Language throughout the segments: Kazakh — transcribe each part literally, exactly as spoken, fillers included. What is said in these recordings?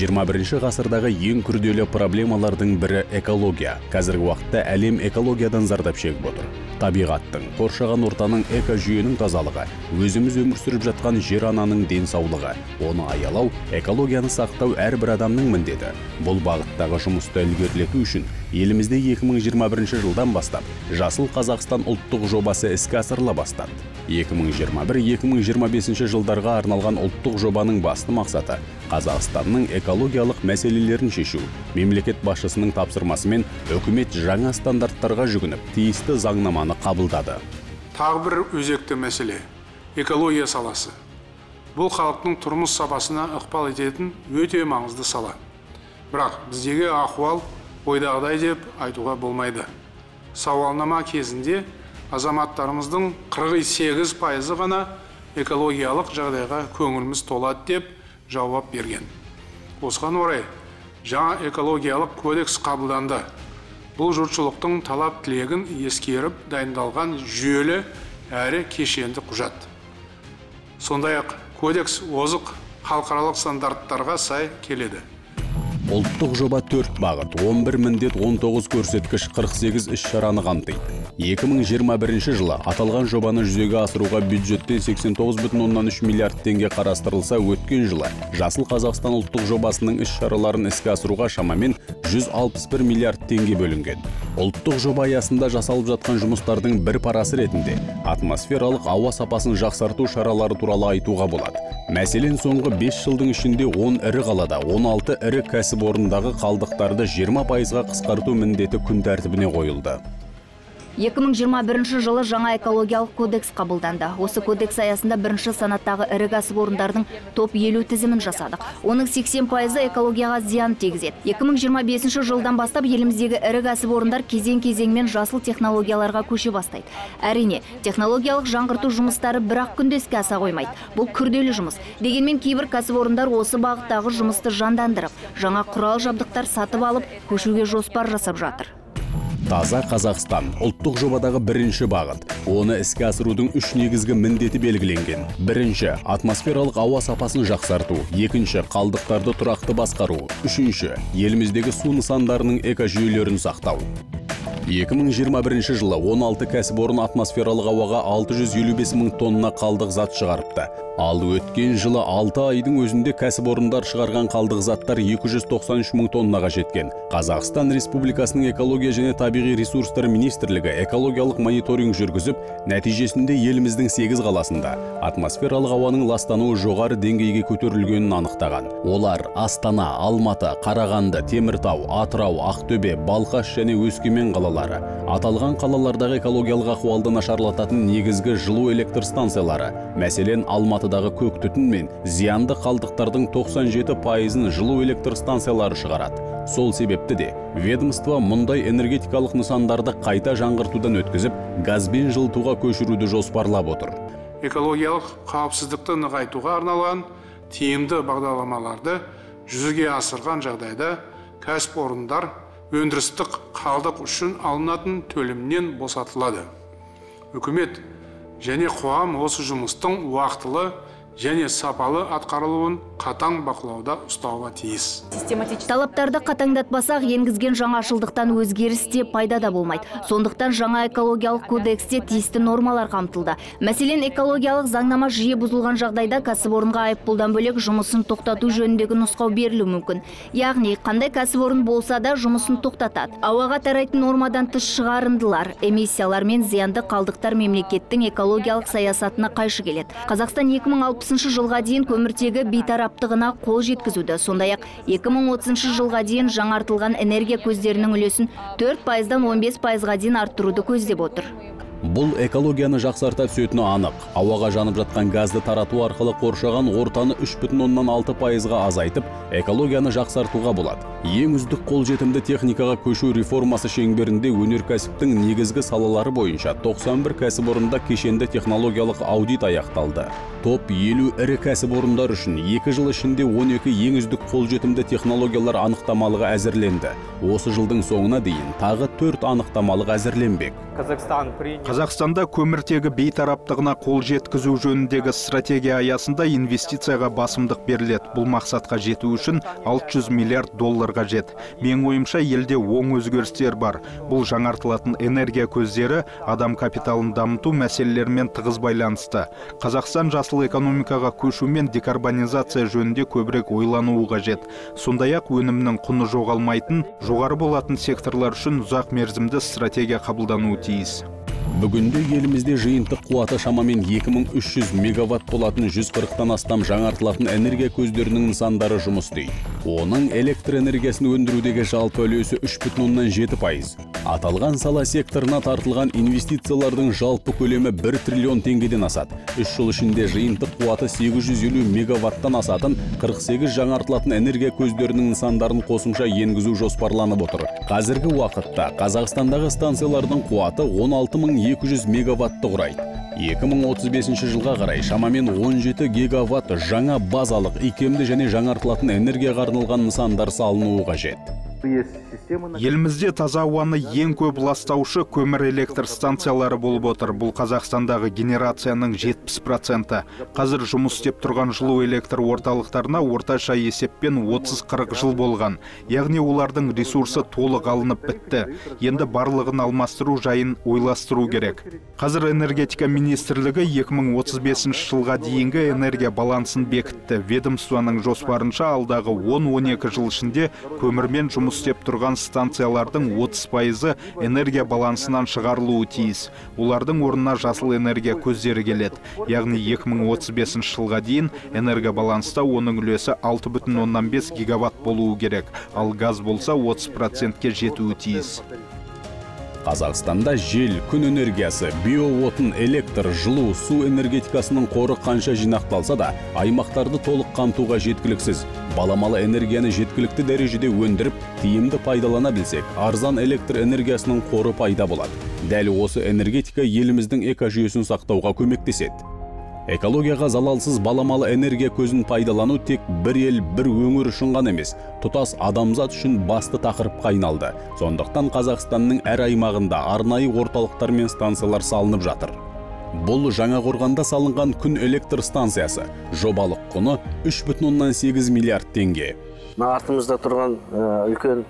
жиырма бірінші ғасырдағы ең күрделі проблемалардың бірі экология. Қазіргі уақытта әлем экологиядан зардап шегіп отыр. Табиғаттың, қоршаған ортаның экожүйенің тазалығы, өзіміз өмір сүріп жатқан жер ананың денсаулығы, оны аялау, экологияны сақтау әрбір адамның міндеті. Бұл бағыттағы жұмысты ілгерілету үшін елімізде екі мың жиырма бірінші жылдан бастап Жасыл Қазақстан ұлттық жобасы іске асырыла бастады. екі мың жиырма бір - екі мың жиырма бесінші жылдарға арналған ұлттық жобаның басты мақсаты Қазақстанның экологиялық мәселелерін шешу. Мемлекет басшысының тапсырмасымен үкімет жаңа стандарттарға жүгініп, тиісті заңнаманы қабылдады. Тағы бір өзекті мәселе – экология саласы. Бұл халықтың тұрмыс сапасына ықпал ететін өте маңызды сала. Бірақ біздегі ахуал ойдағыдай деп айтуға болмайды. Сауалнама кезінде азаматтарымыздың қырық сегіз пайызы ғана экологиялық жағдайға көңіліміз толады деп жауап берген. Осыған орай жаңа экологиялық кодекс қабылданды. Бұл жұртшылықтың талап тілегін ескеріп дайындалған жүйелі әрі кешенді құжат. Сондай-ақ кодекс озық халықаралық стандарттарға сай келеді. Ұлттық жоба төрт бағыт, он бір міндет, он тоғыз көрсеткіш, қырық сегіз іс-шараны қамтиды. екі мың жиырма бірінші жылы аталған жобаны жүзеге асыруға бюджеттен сексен тоғыз бүтін оннан үш миллиард теңге қарастырылса, өткен жылы Жасыл Қазақстан ұлттық жобасының іс-шараларын іске асыруға шамамен жүз алпыс бір миллиард теңге бөлінген. Ұлттық жоба аясында жасалып жатқан жұмыстардың бір парасы ретінде атмосфералық ауа сапасын жақсарту шаралары туралы айтуға болады. Мәселен, соңғы бес жылдың ішінде он ірі қалада, он алты ірі кәсіпорындағы қалдықтарды жиырма пайызға қысқарту міндеті күн тәртібіне қойылды. екі мың жиырма бірінші жылы жаңа экологиялық кодекс қабылданды. Осы кодекс аясында бірінші санаттағы ірі кәсіпорындардың топ елу тізімін жасадық. Оның сексен пайызы экологияға зиян тигізеді. екі мың жиырма бесінші жылдан бастап еліміздегі ірі кәсіпорындар кезең-кезеңмен жасыл технологияларға көше бастайды. Әрине, технологиялық жаңғырту жұмыстары бір-ақ күнде іске аса қоймайды. Бұл күрделі жұмыс. Дегенмен кейбір кәсіпорындар осы бағыттағы жұмысты жандандырып, жаңа құрал-жабдықтар сатып алып, көшуге жоспар жасап жатыр. Таза Қазақстан ұлттық жобадағы бірінші бағыт. Оны іске асырудың үш негізгі міндеті белгіленген. Бірінші, атмосфералық ауа сапасын жақсарту. Екінші, қалдықтарды тұрақты басқару. Үшінші, еліміздегі су нысандарының экожүйелерін сақтау. екі мың жиырма бірінші жылы он алты кәсіпорын атмосфералық ауаға алты жүз елу бес мың тонна қалдық зат шығарыпты. Ал өткен жылы алты айдың өзінде кәсіпорындар шығарған қалдық заттар екі жүз тоқсан үш мың тоннаға жеткен. Қазақстан Республикасының экология және табиғи ресурстар министрлігі экологиялық мониторинг жүргізіп, нәтижесінде еліміздің сегіз қаласында атмосфералық ауаның ластануы жоғары деңгейге көтерілгенін анықтаған. Олар Астана, Алматы, Қарағанды, Теміртау, Атырау, Ақтөбе, Балқаш және Өскемен қалалары. Аталған қалалардағы экологиялық ахуалды нашарлататын негізгі жылу электр станциялары. Мәселен, Алматыдағы көк түтін мен зиянды қалдықтардың тоқсан жеті пайызын жылу электр станциялары шығарады. Сол себепті де ведомство мұндай энергетикалық нысандарды қайта жаңғыртудан өткізіп, газбен жылытуға көшіруді жоспарлап отыр. Экологиялық қауіпсіздікті нығайтуға арналған тиімді бағдарламаларды жүзеге асырған жағдайда кәсіпорындар өндірістік қалдық үшін алынатын төлемнен босатылады. Үкімет және қоғам осы жұмыстың уақытылы және сапалы атқарылуын қатаң бақылауда ұстауға тиіс. Талаптарды қатаңдатпасақ, енгізген жаңашылдықтан өзгеріс те пайда да болмайды. Сондықтан жаңа экологиялық кодексте тиісті нормалар қамтылды. Мәселен, экологиялық заңнама жиі бұзылған жағдайда кәсіпорынға айыппұлдан бөлек жұмысын тоқтату жөніндегі нұсқау берілуі мүмкін. Яғни, қандай кәсіпорын болса да жұмысын тоқтатады. Ауаға тарайтын нормадан тыс шығарындылар, эмиссиялар мен зиянды қалдықтар мемлекеттің экологиялық саясатына қайшы келеді. Қазақстан екі мың алпысыншы жылға дейін көміртегі бейтараптығына қол жеткізуді, сондай-ақ екі мың отызыншы жылға дейін жаңартылған энергия көздерінің үлесін төрт пайыздан он бес пайызға дейін арттыруды көздеп отыр. Бұл экологияны жақсарта түсетіні анық. Ауаға жанып жатқан газды тарату арқылы қоршаған ортаны үш бүтін оннан алты пайызға азайтып, экологияны жақсартуға болады. Ең үздік қолжетімді техникаға көшу реформасы шеңберінде өнеркәсіптің негізгі салалары бойынша тоқсан бір кәсіпорында кешенді технологиялық аудит аяқталды. Топ елу ірі кәсіпорындар үшін екі жыл ішінде он екі ең үздік қолжетімді технологиялар анықтамалығы әзірленді. Осы жылдың соңына дейін тағы төрт анықтамалық әзірленбек. Қазақстанда көміртегі бейтараптығына қол жеткізу жөніндегі стратегия аясында инвестицияға басымдық беріледі. Бұл мақсатқа жету үшін алты жүз миллиард долларға жет. Мен ойымша елде оң өзгерістер бар. Бұл жаңартылатын энергия көздері адам капиталын дамыту мәселелерімен тығыз байланысты. Қазақстан жасыл экономикаға көшу мен декарбонизация жөнінде көбірек ойлануы қажет. Сондай-ақ өнімнің құны жоғалмайтын, жоғары болатын секторлар үшін ұзақ мерзімді стратегия қабылдануы тиіс. Бүгінде елімізде жиынтық қуаты шамамен екі мың үш жүз мегаватт болатын жүз қырықтан астам жаңартылатын энергия көздерінің нысандары жұмыс істейді. Оның электр энергиясын өндірудегі жалпы үлесі үш бүтін оннан жеті пайыз. Аталған сала секторына тартылған инвестициялардың жалпы көлемі бір триллион теңгеден асады. үш жыл ішінде жиынтық қуаты сегіз жүз елу мегаваттан асатын қырық сегіз жаңартылатын энергия көздерінің нысандарын қосымша енгізу жоспарланып отыр. Қазіргі уақытта Қазақстандағы станциялардың қуаты он алты мың екі жүз мегаватты құрайды. екі мың отыз бесінші жылға қарай шамамен он жеті гигаватт жаңа базалық, икемді және жаңартылатын энергияға арналған нысандар салынуы қажет. Елімізде таза ауаны ең көп ластаушы көмір электр станциялары болып отыр. Бұл Қазақстандағы генерацияның жетпіс проценті. Қазір жұмыс істеп тұрған жылу электр орталықтарына орташа есеппен отыз қырық жыл болған. Яғни олардың ресурсы толық алынып бітті. Енді барлығын алмастыру жайын ойластыру керек. Қазір энергетика министрлігі екі мың отыз бесінші жылға дейінгі энергия балансын бекітті. Ведомствоның жоспарынша алдағы он он екі жыл ішінде көмірмен жұмыс істеп тұрған станциялардың отыз пайызы энергия балансынан шығарылуы тиіс. Олардың орнына жасыл энергия көздері келеді. Яғни екі мың отыз бесінші жылға дейін энергия баланста оның үлесі алты бүтін оннан бес гигаватт болуы керек, ал газ болса отыз процентке жетуі тиіс. Қазақстанда жел, күн энергиясы, биоотын, электр, жылу, су энергетикасының қоры қанша жинақталса да, аймақтарды толық қамтуға жеткіліксіз. Баламалы энергияны жеткілікті дәрежеде өндіріп, тиімді пайдалана білсек, арзан электр энергиясының қоры пайда болады. Дәл осы энергетика еліміздің экожүйесін сақтауға көмектеседі. Экологияға залалсыз баламалы энергия көзін пайдалану тек бір ел, бір өңір үшін ғана емес, тұтас адамзат үшін басты тақырыпқа айналды. Сондықтан Қазақстанның әр аймағында арнайы орталықтар мен станциялар салынып жатыр. Бұл Жаңақорғанда салынған күн электр станциясы. Жобалық құны үш бүтін оннан сегіз миллиард теңге. Артымызда тұрған үлкен,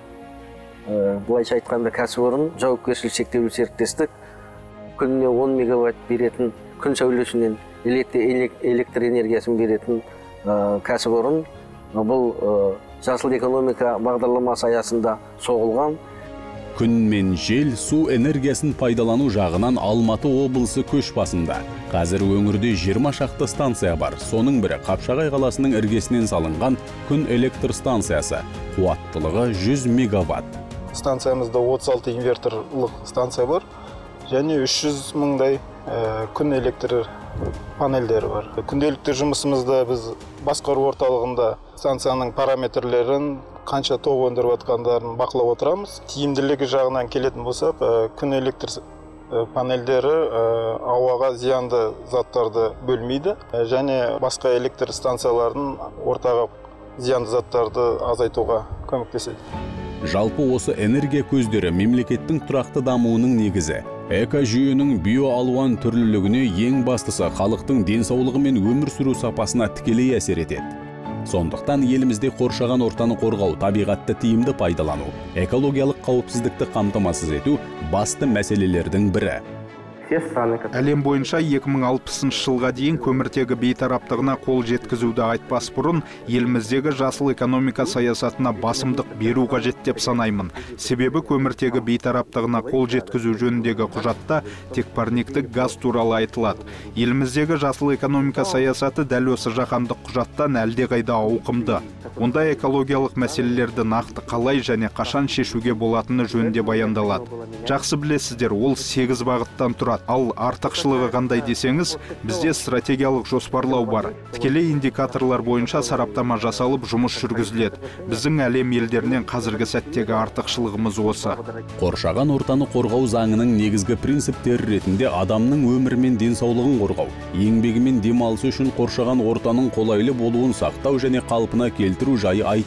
былайша айтқанда кәсіпорын, жауапкершілігі шектеулі серіктестік, күніне он мегаватт беретін, күн сәулесінен электр энергиясын беретін кәсіпорын. Бұл жасыл экономика бағдарламасы аясында соғылған. Күн мен жел, су энергиясын пайдалану жағынан Алматы облысы көш басында. Қазір өңірде жиырма шақты станция бар. Соның бірі Қапшағай қаласының іргесінен салынған күн электр станциясы. Қуаттылығы жүз мегаватт. Станциямызда отыз алты инверторлық станция бар. Және үш жүз мыңдай күн электр панельдері бар. Күнделікті жұмысымызда біз басқару орталығында станцияның параметрлерін, қанша тоқ өндіріп жатқандарын бақылап отырамыз. Тиімділігі жағынан келетін болсақ, күн электр панельдері ауаға зиянды заттарды бөлмейді, және басқа электр станцияларын ортаға зиянды заттарды азайтуға көмектеседі. Жалпы осы энергия көздері мемлекеттің тұрақты дамуының негізі. Экожүйенің биоалуан түрлілігіне ең бастысы халықтың денсаулығы мен өмір сүру сапасына тікелей әсер етеді. Сондықтан елімізде қоршаған ортаны қорғау, табиғатты тиімді пайдалану, экологиялық қауіпсіздікті қамтамасыз ету басты мәселелердің бірі. Әлем бойынша екі мың алпысыншы жылға дейін көміртегі бейтараптығына қол жеткізуді айтпас бұрын, еліміздегі жасыл экономика саясатына басымдық беру қажет деп санаймын. Себебі көміртегі бейтараптығына қол жеткізу жөніндегі құжатта тек парниктік газ туралы айтылады. Еліміздегі жасыл экономика саясаты дәл осы жаһандық құжаттан әлдеқайда ауқымды. Онда экологиялық мәселелерді нақты қалай және қашан шешуге болатыны жөнінде баяндалады. Жақсы білесіздер, ол сегіз бағыттан тұрады. Ал артықшылығы қандай десеңіз, бізде стратегиялық жоспарлау бар. Тікелей индикаторлар бойынша сараптама жасалып, жұмыс жүргізіледі. Біздің әлем елдерінен қазіргі сәттегі артықшылығымыз осы. Қоршаған ортаны қорғау заңының негізгі принциптері ретінде адамның өмірі мен денсаулығын қорғау, еңбегі мен демалысы үшін қоршаған ортаның қолайлы болуын сақтау және қалпына келтіру жайы айтылады.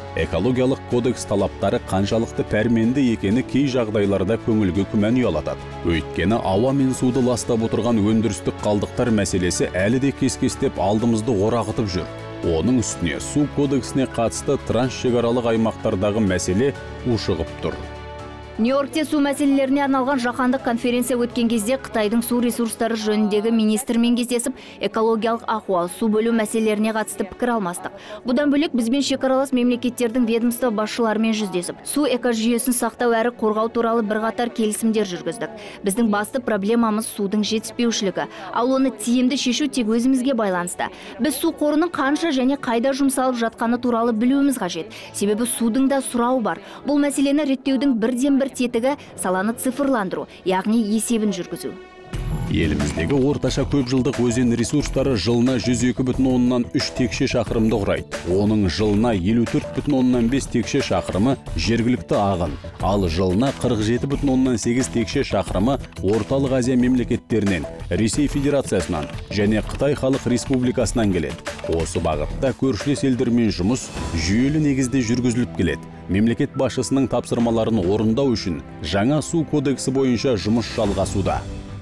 Экологиялық кодекс талаптары қаншалықты пәрменді екені кей жағдайларда көңілге күмән ұялатады. Өйткені ауа мен суды ластап отырған өндірістік қалдықтар мәселесі әлі де кес-кестеп алдымызды орағытып жүр. Оның үстіне су кодексіне қатысты трансшекаралық аймақтардағы мәселе ушығып тұр. Нью-Йоркте су мәселелеріне арналған жаһандық конференция өткен кезде Қытайдың су ресурстары жөніндегі министрмен кездесіп, экологиялық ахуал, су бөлу мәселелеріне қатысты пікір алмастық. Бұдан бөлек бізбен шекаралас мемлекеттердің ведомство басшыларымен жүздесіп, су экожүйесін сақтау әрі қорғау туралы бірқатар келісімдер жүргіздік. Біздің басты проблемамыз судың жетіспеушілігі, ал оны тиімді шешу тек өзімізге байланысты. Біз су қорының қанша және қайда жұмсалып жатқаны туралы білуіміз қажет. Себебі судың да сұрауы бар. Бұл мәселені реттеудің бірден бір тетігі саланы цифрландыру, яғни есебін жүргізу. Еліміздегі орташа көп жылдық өзен ресурстары жылына жүз екі бүтін оннан үш текше шақырымды құрайды. Оның жылына елу төрт бүтін оннан бес текше шақырымы жергілікті ағын, ал жылына қырық жеті бүтін оннан сегіз текше шақырымы Орталық Азия мемлекеттерінен, Ресей Федерациясынан және Қытай Халық Республикасынан келеді. Осы бағытта көршілес елдермен жұмыс жүйелі негізде жүргізіліп келеді. Мемлекет басшысының тапсырмаларын орындау үшін жаңа су кодексі бойынша жұмыс жалғасуда.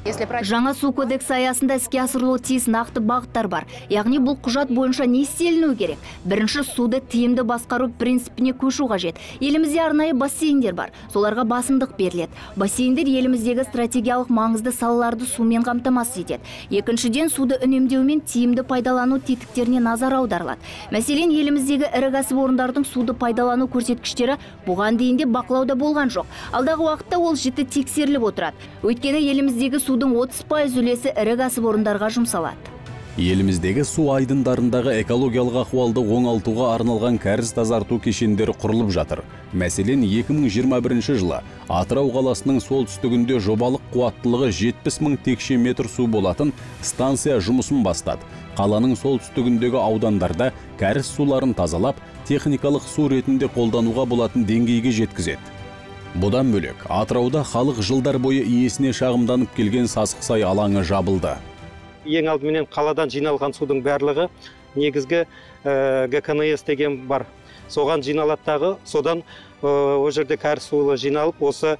Жаңа су кодексі аясында іске асырылуы тиіс нақты бағыттар бар. Яғни бұл құжат бойынша не істелінуі керек? Бірінші, суды тиімді басқару принципіне көшу қажет. Елімізде арнайы бассейндер бар. Соларға басымдық беріледі. Бассейндер еліміздегі стратегиялық маңызды салаларды сумен қамтамасыз етеді. Екіншіден, суды үнемдеу мен тиімді пайдалану тетіктеріне назар аударылады. Мәселен, еліміздегі ірі кәсіпорындардың суды пайдалану көрсеткіштері бұған дейін де бақылауда болған жоқ. Алдағы уақытта ол жіті тексеріліп отырады. Өйткені еліміздегі судың отыз пайыз үлесі ірі кәсіпорындарға жұмсалады. Еліміздегі су айдындарындағы экологиялық ахуалды оңалтуға арналған кәріз тазарту кешендері құрылып жатыр. Мәселен, екі мың жиырма бірінші жылы Атырау қаласының солтүстігінде жобалық қуаттылығы жетпіс мың текше метр су болатын станция жұмысын бастады. Қаланың солтүстігіндегі аудандарда кәріз суларын тазалап, техникалық су ретінде қолдануға болатын деңгейге жеткізеді. Бұдан бөлек, Атырауда халық жылдар бойы иесіне шағымданып келген Сасықсай алаңы жабылды. Ең алдыменен қаладан жиналған судың барлығы негізгі Г К Н С деген бар. Соған жиналаттағы, содан о жерде кәріз суы жиналып, осы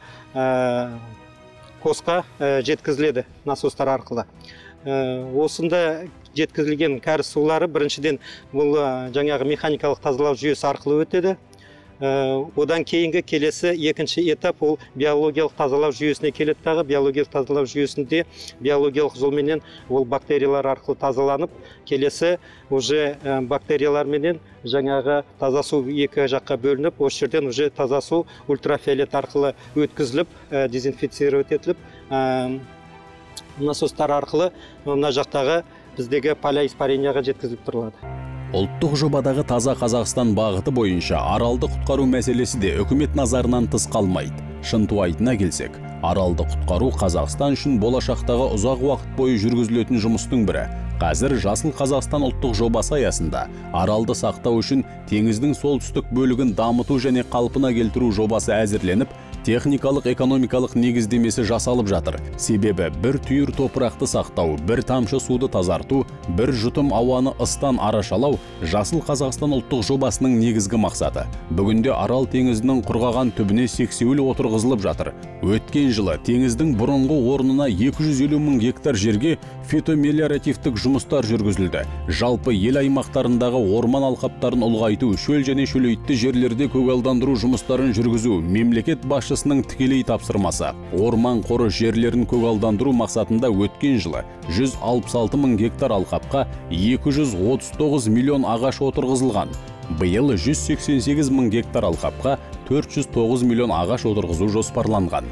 қосқа жеткізіледі насостар арқылы. Осында жеткізілген кәріз сулары біріншіден бұл жаңағы механикалық тазалау жүйесі арқылы өтеді. Одан кейінгі келесі екінші этап ол биологиялық тазалау жүйесіне келеді. Тағы биологиялық тазалау жүйесінде биологиялық жолменен ол бактериялар арқылы тазаланып, келесі уже бактерияларменен жаңағы таза су екі жаққа бөлініп, осы жерден уже таза су ультрафиолет арқылы өткізіліп, дезинфицировать етіліп, насостар арқылы мына жақтағы біздегі полииспаренияға жеткізіліп тұрылады. Ұлттық жобадағы таза Қазақстан бағыты бойынша аралды құтқару мәселесі де үкімет назарынан тыс қалмайды. Шынтуайтына келсек, аралды құтқару Қазақстан үшін болашақтағы ұзақ уақыт бойы жүргізілетін жұмыстың бірі. Қазір Жасыл Қазақстан ұлттық жобасы аясында аралды сақтау үшін теңіздің солтүстік бөлігін дамыту және қалпына келтіру жобасы әзірленіп, техникалық экономикалық негіздемесі жасалып жатыр. Себебі бір түйір топырақты сақтау, бір тамшы суды тазарту, бір жұтым ауаны ыстан арашалау Жасыл Қазақстан ұлттық жобасының негізгі мақсаты. Бүгінде Арал теңізінің құрғаған түбіне сексеуіл отырғызылып жатыр. Өткен жылы теңіздің бұрынғы орнына екі жүз елу мың гектар жерге фитомелиоративтік жұмыстар жүргізілді. Жалпы ел аймақтарындағы орман алқаптарын ұлғайту, шөл және шөлейтті жерлерде көгалдандыру жұмыстарын жүргізу мемлекет басшысының тікелей тапсырмасы. Орман қоры жерлерін көгалдандыру мақсатында өткен жылы жүз алпыс алты мың гектар алқапқа екі жүз отыз тоғыз миллион ағаш отырғызылған. Биыл жүз сексен сегіз мың гектар алқапқа төрт жүз тоғыз миллион ағаш отырғызу жоспарланған.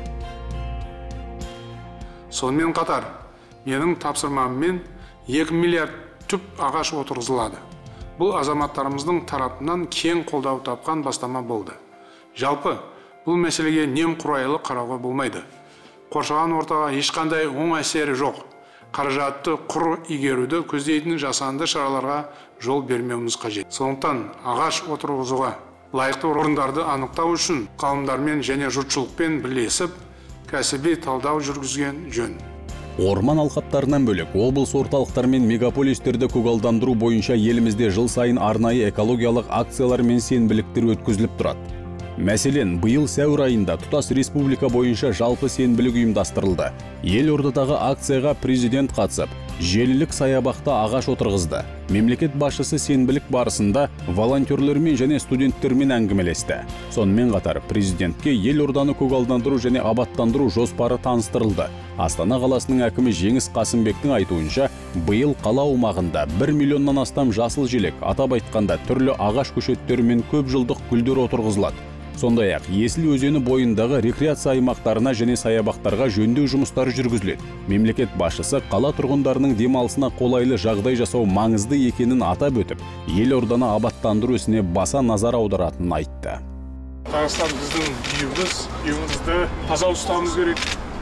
Сонымен қатар, менің тапсырмаммен екі миллиард түп ағаш отырғызылады. Бұл азаматтарымыздың тарапынан кең қолдау тапқан бастама болды. Жалпы, бұл мәселеге немқұрайлы қарауға болмайды. Қоршаған ортаға ешқандай оң әсері жоқ. Қаражатты құр игеруді көздейтін жасанды шараларға жол бермеуіміз қажет. Сондықтан ағаш отырғызуға лайықты орындарды анықтау үшін ғалымдармен және жұртшылықпен бірлесіп, кәсіби талдау жүргізген жөн. Орман алқаптарынан бөлек облыс орталықтары мен мегаполистерді көгалдандыру бойынша елімізде жыл сайын арнайы экологиялық акциялар мен сенбіліктер өткізіліп тұрады. Мәселен, биыл сәуір айында тұтас республика бойынша жалпы сенбілік ұйымдастырылды. Елордадағы акцияға президент қатысып, желілік саябақта ағаш отырғызды. Мемлекет басшысы сенбілік барысында волонтерлермен және студенттермен әңгімелесті. Сонымен қатар президентке елорданы көгалдандыру және абаттандыру жоспары таныстырылды. Астана қаласының әкімі Жеңіс Қасымбектің айтуынша, биыл қала аумағында бір миллионнан астам жасыл желек, атап айтқанда түрлі ағаш көшеттері мен көп жылдық гүлдер отырғызылады. Сондай-ақ Есіл өзені бойындағы рекреация аймақтарына және саябақтарға жөндеу жұмыстары жүргізіледі. Мемлекет басшысы қала тұрғындарының демалысына қолайлы жағдай жасау маңызды екенін атап өтіп, елорданы абаттандыру ісіне баса назар аударатынын айтты. Қазақстан біздің үйіміз, үйімізді таза ұстауымыз керек.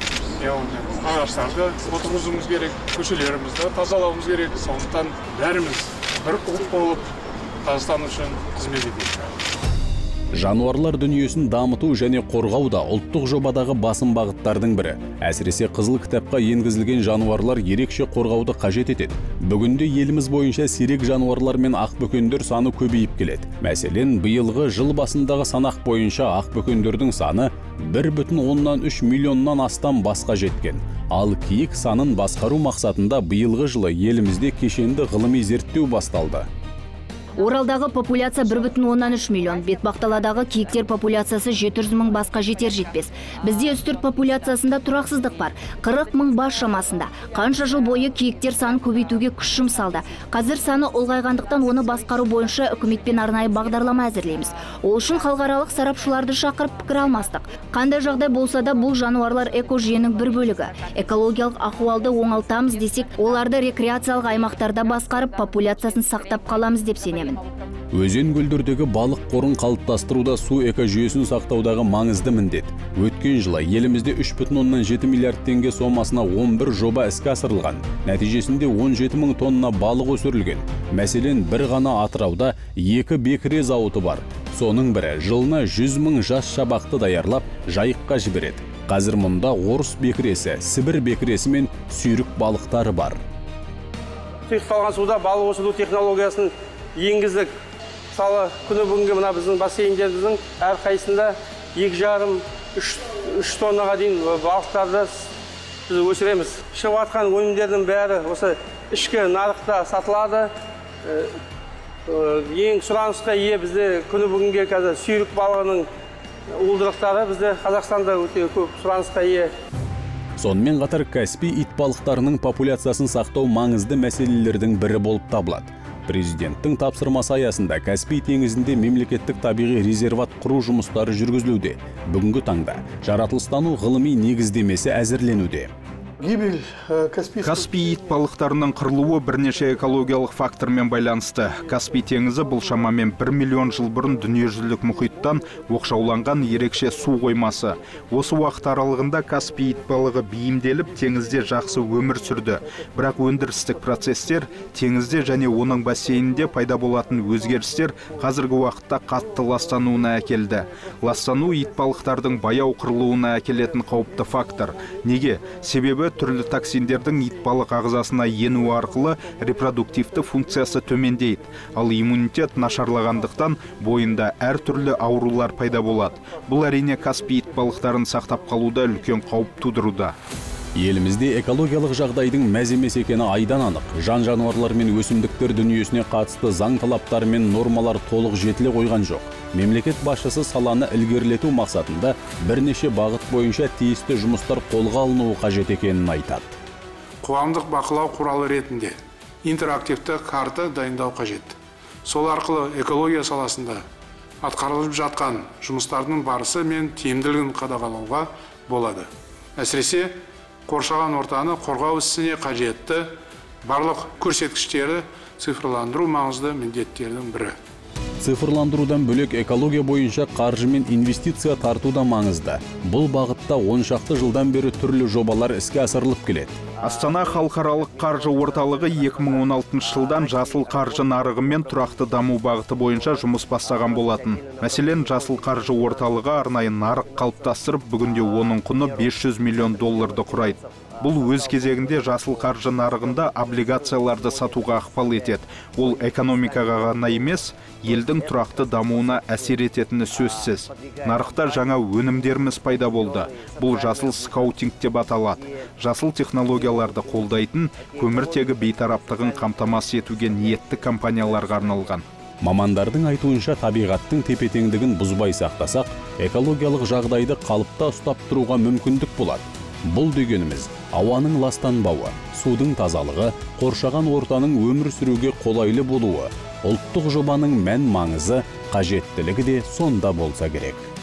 Ағаштарды отырғызуымыз керек, көшелерімізді тазалауымыз керек. Сондықтан бәріміз бір ұлт болып Қазақстан үшін қызмет етейік. Жануарлар дүниесін дамыту және қорғау да ұлттық жобадағы басым бағыттардың бірі. Әсіресе қызыл кітапқа енгізілген жануарлар ерекше қорғауды қажет етеді. Бүгінде еліміз бойынша сирек жануарлар мен ақбөкендер саны көбейіп келеді. Мәселен, биылғы жыл басындағы санақ бойынша ақбөкендердің саны бір бүтін оннан үш миллионнан астам басқа жеткен. Ал киік санын басқару мақсатында биылғы жылы елімізде кешенді ғылыми зерттеу басталды. Оралдағы популяция бір бүтін оннан үш миллион, Бетпақдаладағы киіктер популяциясы жеті жүз мың басқа жетер жетпес. Бізде үстірт популяциясында тұрақсыздық бар, қырық мың бас шамасында. Қанша жыл бойы киіктер санын көбейтуге күш жұмсалды. Қазір саны ұлғайғандықтан оны басқару бойынша үкіметпен арнайы бағдарлама әзірлейміз. Ол үшін халықаралық сарапшыларды шақырып пікір алмастық. Қандай жағдай болса да бұл жануарлар экожүйенің бір бөлігі. Экологиялық ахуалды оңалтамыз десек, оларды рекреациялық аймақтарда басқарып, популяциясын сақтап қаламыз деп сенемін. Өзен көлдердегі балық қорын қалыптастыруда су экожүйесін сақтаудағы маңызды міндет. Өткен жылы елімізде үш бүтін оннан жеті миллиард теңге сомасына он бір жоба іске асырылған. Нәтижесінде он жеті мың тонна балық өсірілген. Мәселен, бір ғана Атырауда екі бекіре зауыты бар. Соның бірі жылына жүз мың жас шабақты даярлап, жайыққа жібереді. Қазір мұнда орыс бекіресі, Сібір бекіресі мен сүйрік балықтары бар. Қалған суда балық өсіру технологиясын енгіздік. Мысалы, күні бүгінге мына біздің бассейндеріміздің әрқайсында екі жарым үш тоннаға дейін балықтарды біз өсіреміз. Шығып жатқан өнімдердің бәрі осы ішкі нарықта сатылады. Ең сұранысқа ие бізде күні бүгінге қазір сүйрік балығының уылдырықтары бізде Қазақстанда өте көп сұранысқа ие. Сонымен қатар Каспий итбалықтарының популяциясын сақтау маңызды мәселелердің бірі болып табылады. Президенттің тапсырмасы аясында Каспий теңізінде мемлекеттік табиғи резерват құру жұмыстары жүргізілуде. Бүгінгі таңда жаратылыстану ғылыми негіздемесі әзірленуде. Каспий итбалықтарының қырылуы бірнеше экологиялық фактормен байланысты. Каспий теңізі бұл шамамен бір миллион жыл бұрын дүниежүзілік мұхиттан оқшауланған ерекше су қоймасы. Осы уақыт аралығында Каспий итбалығы бейімделіп, теңізде жақсы өмір сүрді. Бірақ өндірістік процестер теңізде және оның бассейнінде пайда болатын өзгерістер қазіргі уақытта қатты ластануына әкелді. Ластану итбалықтардың баяу қырылуына әкелетін қауіпті фактор. Неге? Себебі түрлі токсиндердің итбалық ағзасына ену арқылы репродуктивті функциясы төмендейді. Ал иммунитет нашарлағандықтан бойында әртүрлі аурулар пайда болады. Бұл әрине Каспий итбалықтарын сақтап қалуда үлкен қауіп тудыруда. Елімізде экологиялық жағдайдың мәз емес екені айдан анық. Жан жануарлар мен өсімдіктер дүниесіне қатысты заң талаптары мен нормалар толық жетіле қойған жоқ. Мемлекет басшысы саланы ілгерілету мақсатында бірнеше бағыт бойынша тиісті жұмыстар қолға алынуы қажет екенін айтады. Қоғамдық бақылау құралы ретінде интерактивті карта дайындау қажет. Сол арқылы экология саласында атқарылып жатқан жұмыстардың барысы мен тиімділігін қадағалауға болады. Әсіресе қоршаған ортаны қорғау ісіне қажетті барлық көрсеткіштері цифрландыру маңызды міндеттердің бірі. Цифрландырудан бөлек экология бойынша қаржы мен инвестиция тарту да маңызды. Бұл бағытта он шақты жылдан бері түрлі жобалар іске асырылып келеді. Астана халықаралық қаржы орталығы екі мың он алтыншы жылдан жасыл қаржы нарығы мен тұрақты даму бағыты бойынша жұмыс бастаған болатын. Мәселен, жасыл қаржы орталығы арнайы нарық қалыптастырып, бүгінде оның құны бес жүз миллион долларды құрайды. Бұл өз кезегінде жасыл қаржы нарығында облигацияларды сатуға ықпал етеді. Ол экономикаға ғана емес, елдің тұрақты дамуына әсер ететіні сөзсіз. Нарықта жаңа өнімдеріміз пайда болды. Бұл жасыл скаутинг деп аталады. Жасыл технологияларды қолдайтын, көміртегі бейтараптығын қамтамасыз етуге ниетті компанияларға арналған. Мамандардың айтуынша табиғаттың тепе-теңдігін бұзбай сақтасақ, экологиялық жағдайды қалыпта ұстап тұруға мүмкіндік болады. Бұл дегеніміз ауаның ластанбауы, судың тазалығы, қоршаған ортаның өмір сүруге қолайлы болуы, ұлттық жобаның мән маңызы, қажеттілігі де сонда болса керек.